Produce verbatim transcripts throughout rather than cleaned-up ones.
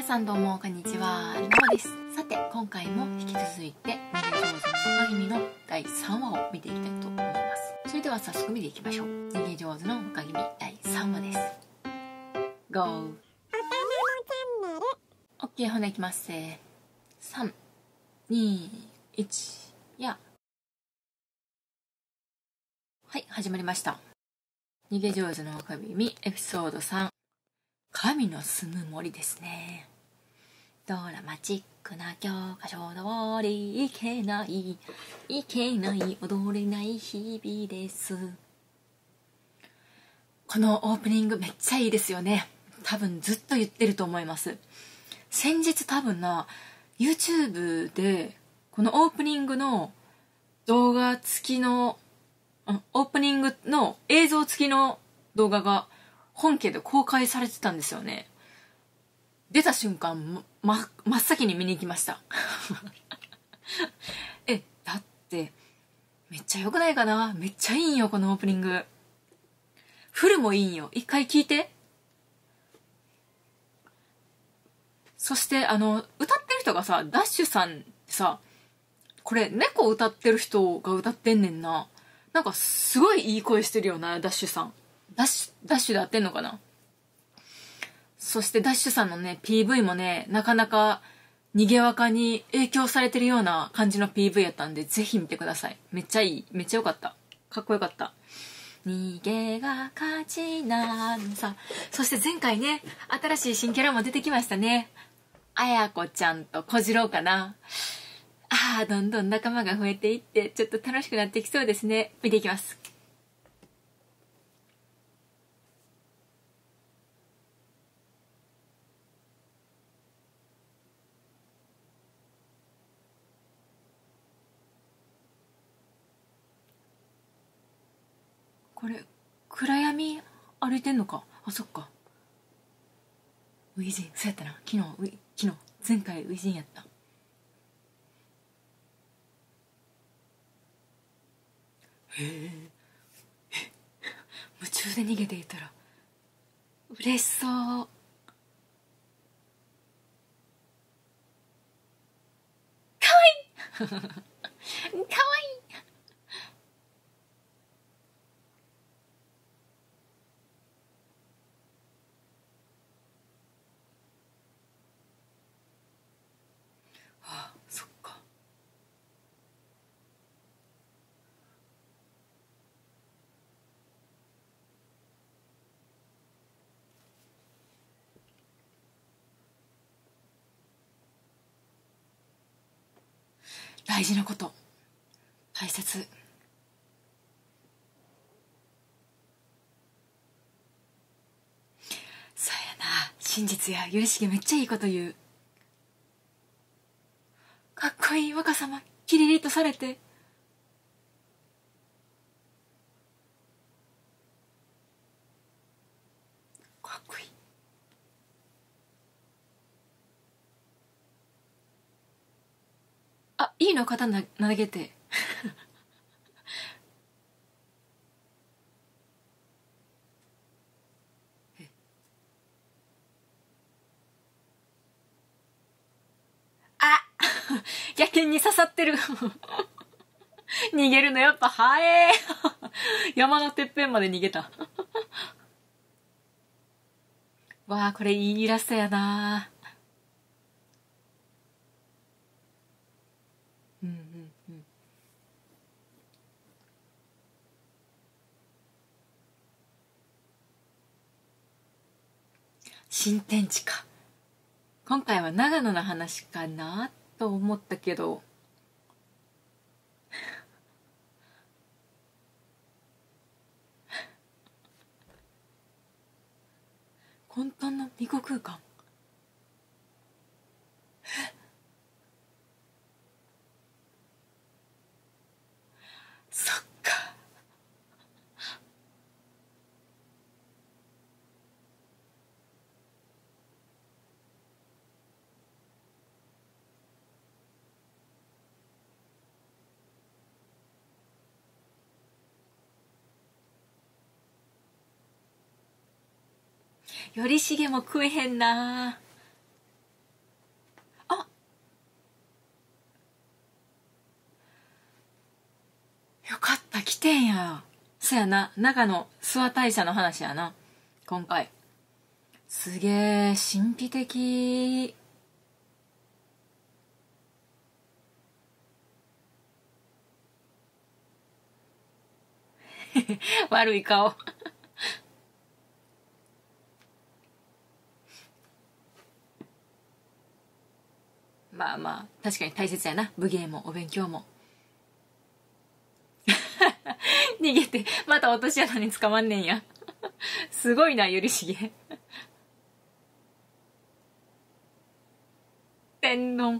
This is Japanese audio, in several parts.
さんどうもこんにちは、りなおです。さて今回も引き続いて逃げ上手の若君のだいさんわを見ていきたいと思います。それでは早速見ていきましょう。逃げ上手の若君だいさんわです。 ゴー。 OK、 ほんでいきますせ。さんにいちや。はい、始まりました。逃げ上手の若君エピソードさん、神の住む森ですね。ドラマチックな教科書通り、いけない、いけない、踊れない日々です。このオープニングめっちゃいいですよね。多分ずっと言ってると思います。先日多分な、YouTube でこのオープニングの動画付きの、オープニングの映像付きの動画が本家で公開されてたんですよね。出た瞬間、ま、真っ先に見に行きましたえ、だってめっちゃ良くないかな。めっちゃいいんよこのオープニング。フルもいいんよ。一回聞いて。そしてあの歌ってる人がさ、ダッシュさんさ、これ猫歌ってる人が歌ってんねんな。なんかすごいいい声してるよな、ダッシュさん。ダッシュダッシュで合ってんのかな。そしてダッシュさんのね ピーブイ もね、なかなか逃げ若に影響されてるような感じの ピーブイ やったんで、ぜひ見てください。めっちゃいい、めっちゃ良かった。かっこよかった。逃げが勝ちなのさ。そして前回ね、新しい新キャラも出てきましたね。あやこちゃんと小次郎かな。あー、どんどん仲間が増えていってちょっと楽しくなってきそうですね。見ていきます。これ暗闇歩いてんのか。あ、そっか。ウィジン、そうやったな。昨日ウィ昨日前回ウィジンやった。へえ、夢中で逃げていたら嬉しそう。かわいいかわいい。あ、そっか。大事なこと、大切。そうやな、真実や許しげ、めっちゃいいこと言う。かっこいい若様、キリリとされて。かっこいい。あ、いいの、刀投げてあ逆に刺さってる逃げるのやっぱ早え山のてっぺんまで逃げたわあ、これいいイラストやな。うんうんうん。新天地か。今回は長野の話かなと思ったけど混沌の巫女空間。そっか。頼重も食えへんな。 ああ、そやな、長野諏訪大社の話やな、今回。すげえ神秘的。悪い顔。まあまあ確かに大切やな、武芸もお勉強も。逃げてまた落とし穴に捕まんねんや。すごいな、頼重。天丼。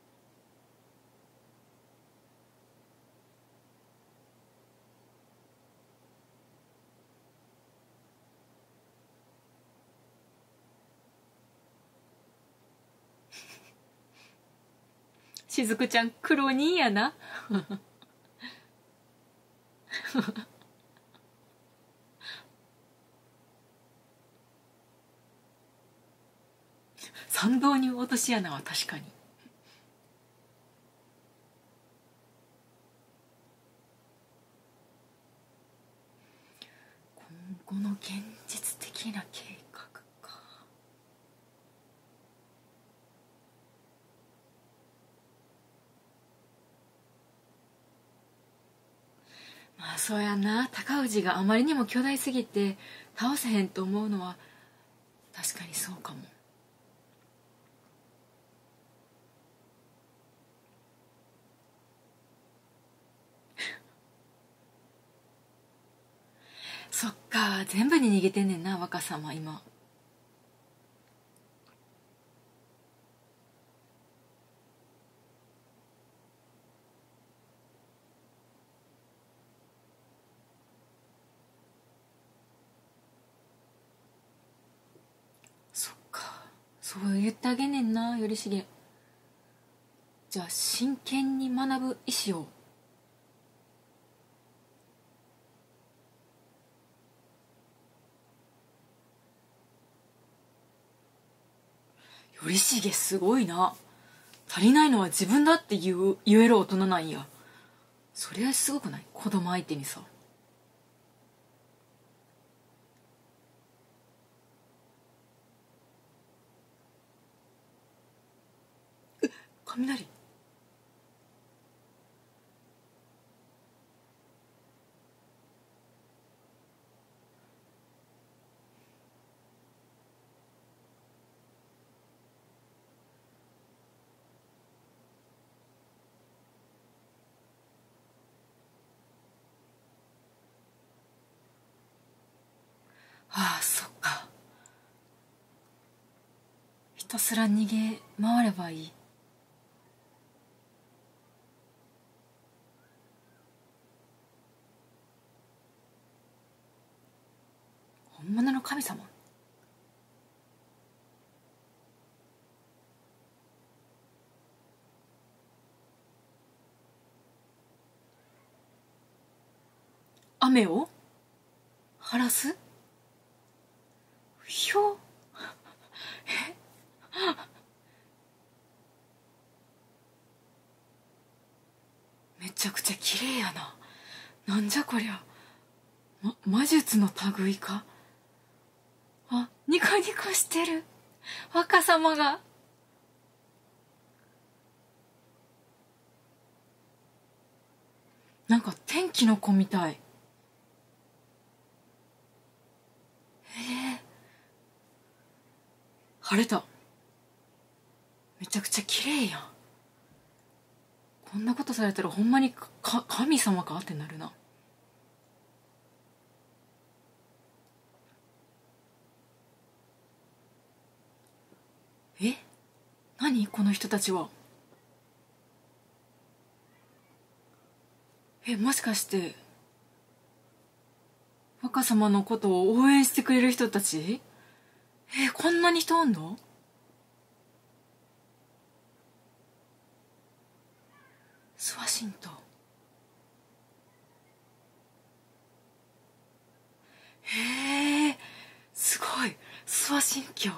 しずくちゃん黒にやな。参道に落とし穴は確かに。今後の現実的な計画か。まあそうやな、高氏があまりにも巨大すぎて倒せへんと思うのは確かにそうかも。そっか、全部に逃げてんねんな、若さま今。そっか、そう言ってあげんねんな、頼重。じゃあ真剣に学ぶ意思を。頼重すごいな。足りないのは自分だって言う言える大人なんや。そりゃすごくない、子供相手にさ。雷。ああ、そっか。ひたすら逃げ回ればいい。本物の神様。雨を晴らす。ひょ。めちゃくちゃ綺麗やな。なんじゃこりゃ。ま、魔術の類か。あ、ニコニコしてる若様が。なんか天気の子みたい。へえ。晴れた。めちゃくちゃ綺麗やん。こんなことされたらほんまにか神様かってなるな。え、何この人たちは。え、もしかして若様のことを応援してくれる人たち。え、こんなに人おんの。諏訪神道。へえ、すごい。諏訪神教。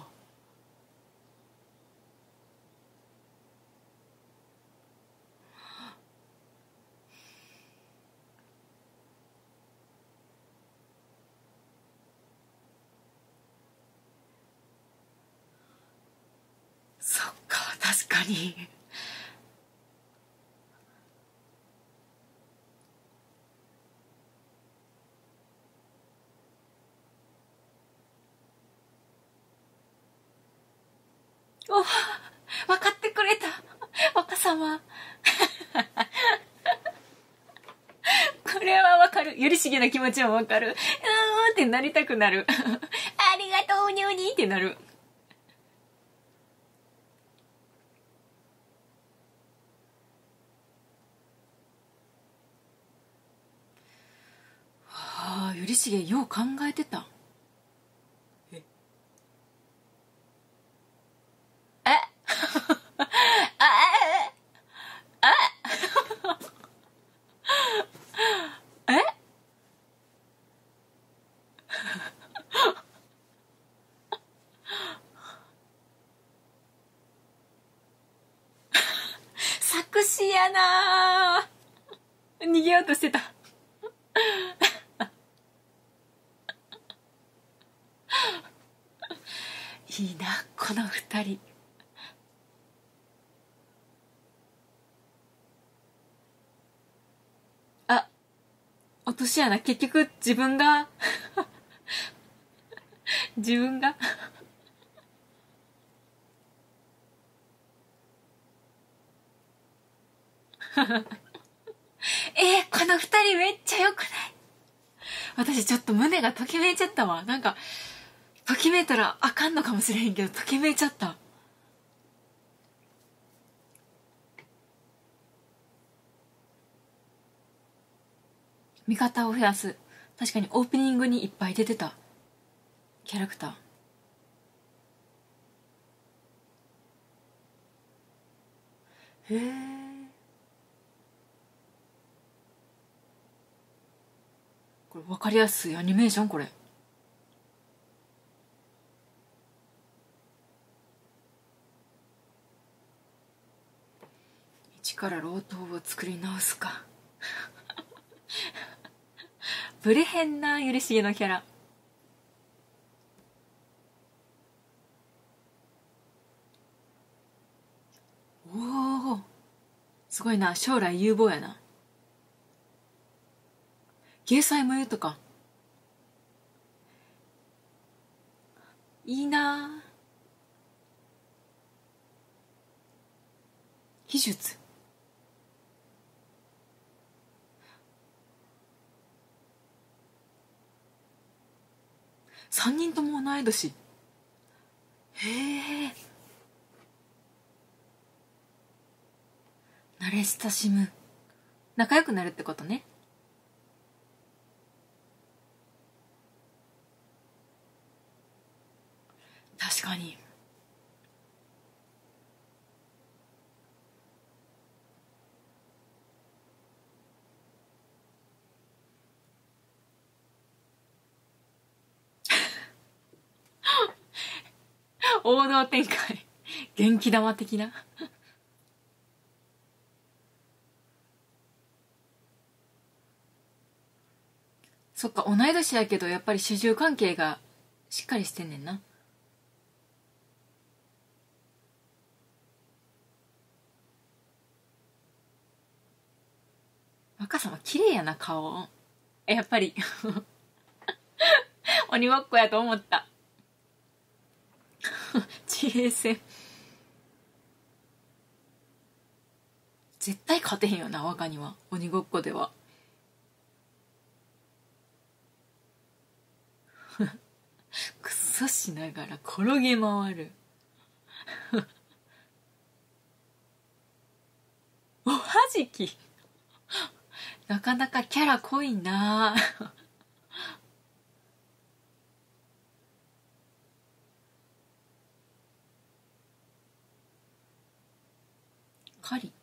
に。お、分かってくれた若様。これは分かる。ゆりしげな気持ちも分かる。うーんってなりたくなる。ありがとうにょにってなる。はあ、ゆりしげよう考えてた。ええあええ作詞やな。逃げようとしてた。いいなこの二人。あ、落とし穴。結局自分が自分がえー、この二人めっちゃ良くない？私ちょっと胸がときめいちゃったわ。なんかときめいたらあかんのかもしれへんけど、ときめいちゃった。味方を増やす。確かにオープニングにいっぱい出てたキャラクター。へえ。これ分かりやすいアニメーション。これ一からロートを作り直すか。ブレへんな、ゆりしげのキャラ。おお、すごいな。将来有望やな。芸祭も言うとか。いいな。技術。三人とも同い年。へえ。慣れ親しむ。仲良くなるってことね。確かに。王道展開。元気玉的な。そっか、同い年やけどやっぱり主従関係がしっかりしてんねんな。若様綺麗やな、顔。え、やっぱり鬼ごっこやと思った。地平線。絶対勝てへんよな、若には。鬼ごっこでは。くそしながら転げ回る。おはじき。なかなかキャラ濃いな。カリ。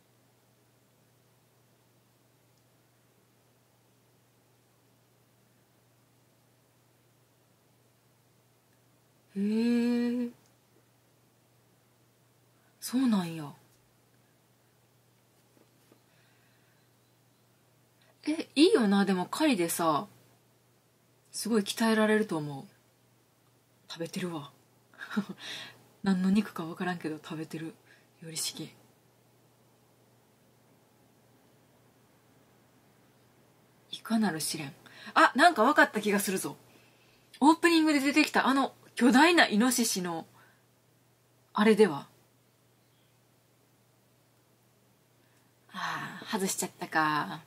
へえ。そうなんや。え、いいよな。でも狩りでさ、すごい鍛えられると思う。食べてるわ。何の肉か分からんけど食べてる。 頼重。いかなる試練。あ、なんか分かった気がするぞ。オープニングで出てきたあの巨大なイノシシのあれでは。ああ、外しちゃったか。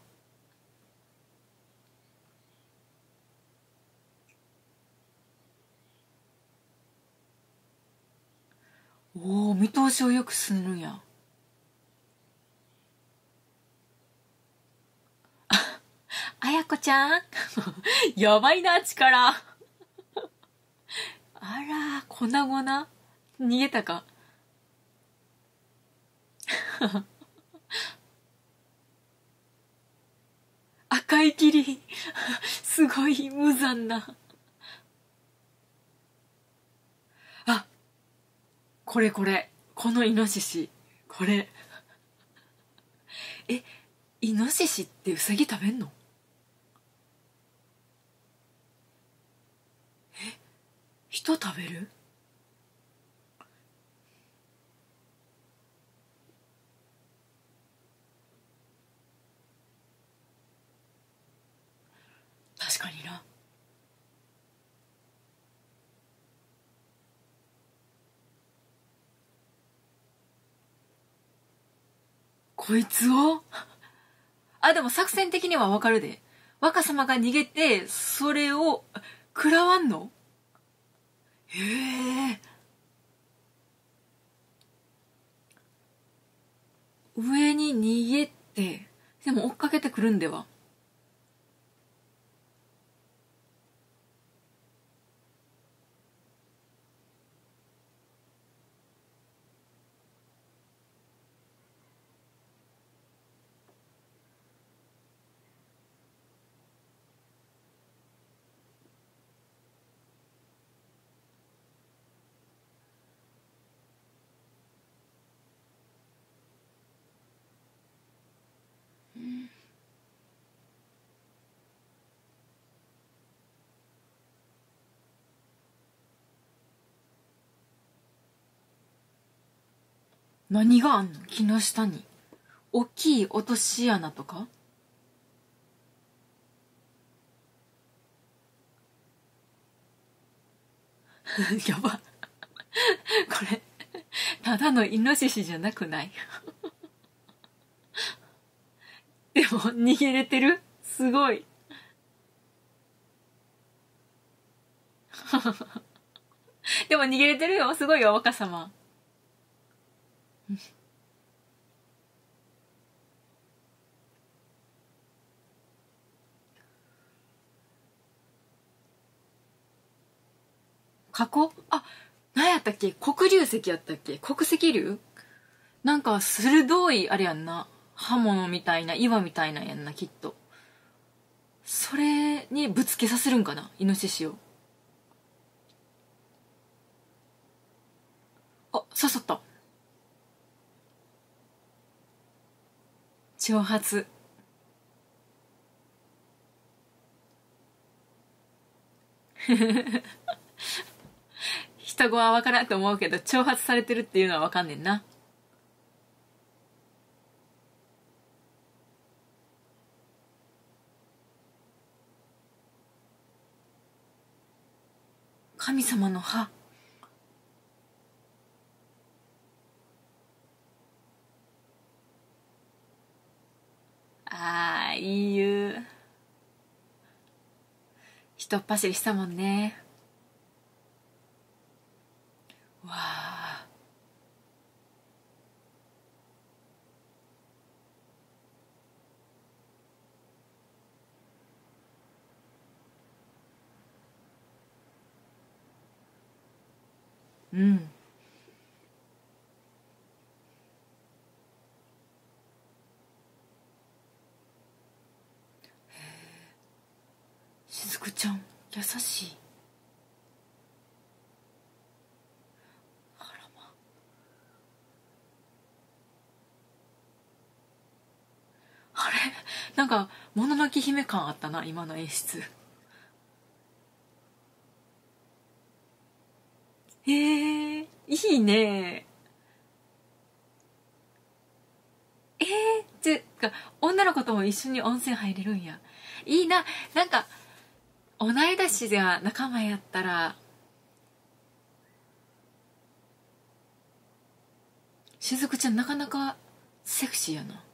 おお、見通しをよくするんや。あやこちゃんやばいな、力。あら、粉々逃げたか。赤い霧。すごい無残な。あ、これこれ。このイノシシ。これ。え、イノシシってウサギ食べんの？え、人食べる？確かにな。こいつをあ、でも作戦的にはわかるで。若様が逃げて、それを、食らわんの？へえ。上に逃げて、でも追っかけてくるんでは？何があんの？木の下に。大きい落とし穴とか？やば。これ、ただのイノシシじゃなくない？でも、逃げれてる？すごい。でも逃げれてるよ。すごいよ、若様。過去あ、何やったっけ？黒龍石やったっけ？黒石龍？なんか鋭いあれやんな。刃物みたいな岩みたいなんやんな、きっと。それにぶつけさせるんかな、イノシシを。あ、刺さった。挑発。人語は分からんと思うけど挑発されてるっていうのは分かんねんな。神様の歯。あー、いいゆう。ひとっ走りしたもんね。わあ。うん。しずくちゃん優しい。あらま。あれ、なんかもののけ姫感あったな、今の演出。へえ、いいね。 か女の子とも一緒に温泉入れるんや。いいな。なんか同い年が仲間やったら、しずくちゃんなかなかセクシーやな。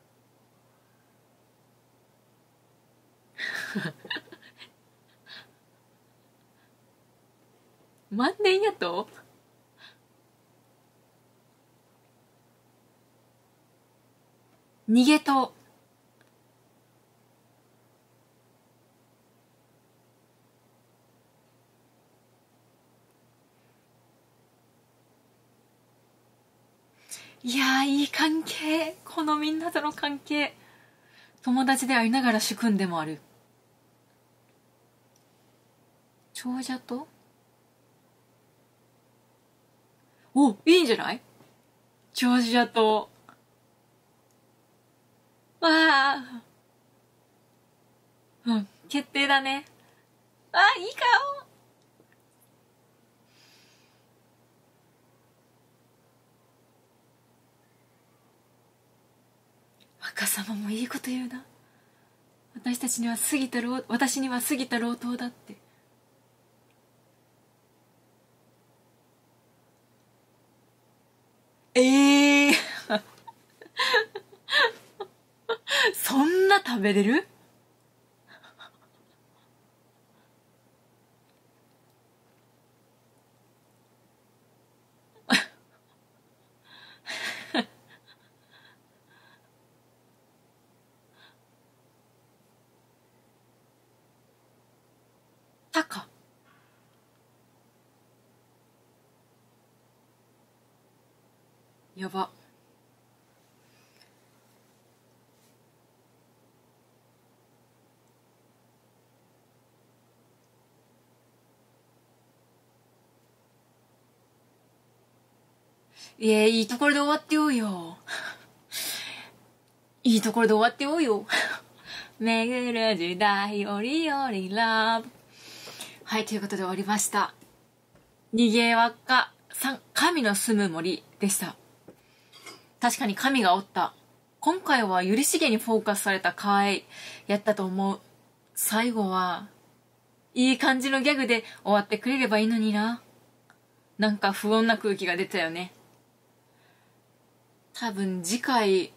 万年やと逃げといやー、いい関係。このみんなとの関係。友達でありながら主君でもある。長者とお、いいんじゃない？長者と。わあ。うん、決定だね。あ、いい顔。若様もいいこと言うな。私たちには過ぎた老私には過ぎた老頭だって。ええー、そんな食べれる？タカ。やば。いや、いいところで終わってようよ。いいところで終わってようよ。巡る時代折々ラブ。はい、ということで終わりました。逃げ輪っかさん、神の住む森でした。確かに神がおった。今回はゆりしげにフォーカスされた回やったと思う。最後はいい感じのギャグで終わってくれればいいのにな。なんか不穏な空気が出たよね。多分次回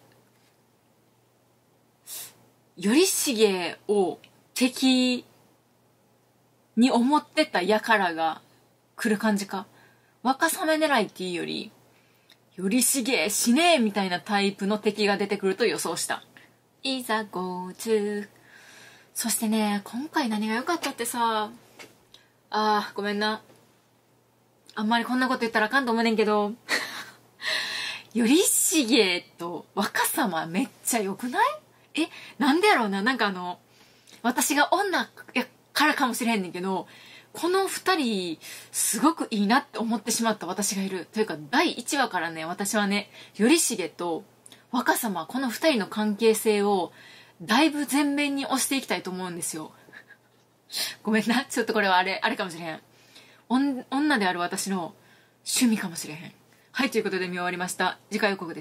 頼重を敵に思ってた輩が来る感じか。若さめ狙いっていうより頼重死ねえみたいなタイプの敵が出てくると予想した。いざ ゴートゥー。 そしてね、今回何が良かったってさ、あーごめんな、あんまりこんなこと言ったらあかんと思うねんけど頼重と若様めっちゃ良くない？え、なんでやろうな。なんかあの私が女やからかもしれへんねんけど、この二人すごくいいなって思ってしまった私がいるというか、だいいちわからね、私はね、頼重と若様、この二人の関係性をだいぶ前面に押していきたいと思うんですよ。ごめんな、ちょっとこれはあれあれかもしれへん。おん女である私の趣味かもしれへん。はい、ということで見終わりました。次回予告です。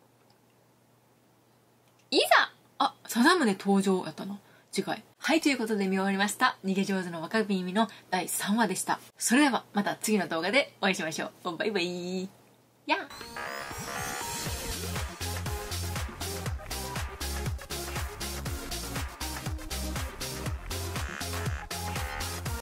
いざ、あ、貞宗登場やったな、次回。はい、ということで見終わりました。逃げ上手の若耳のだいさんわでした。それではまた次の動画でお会いしましょう。バイバイ。やー。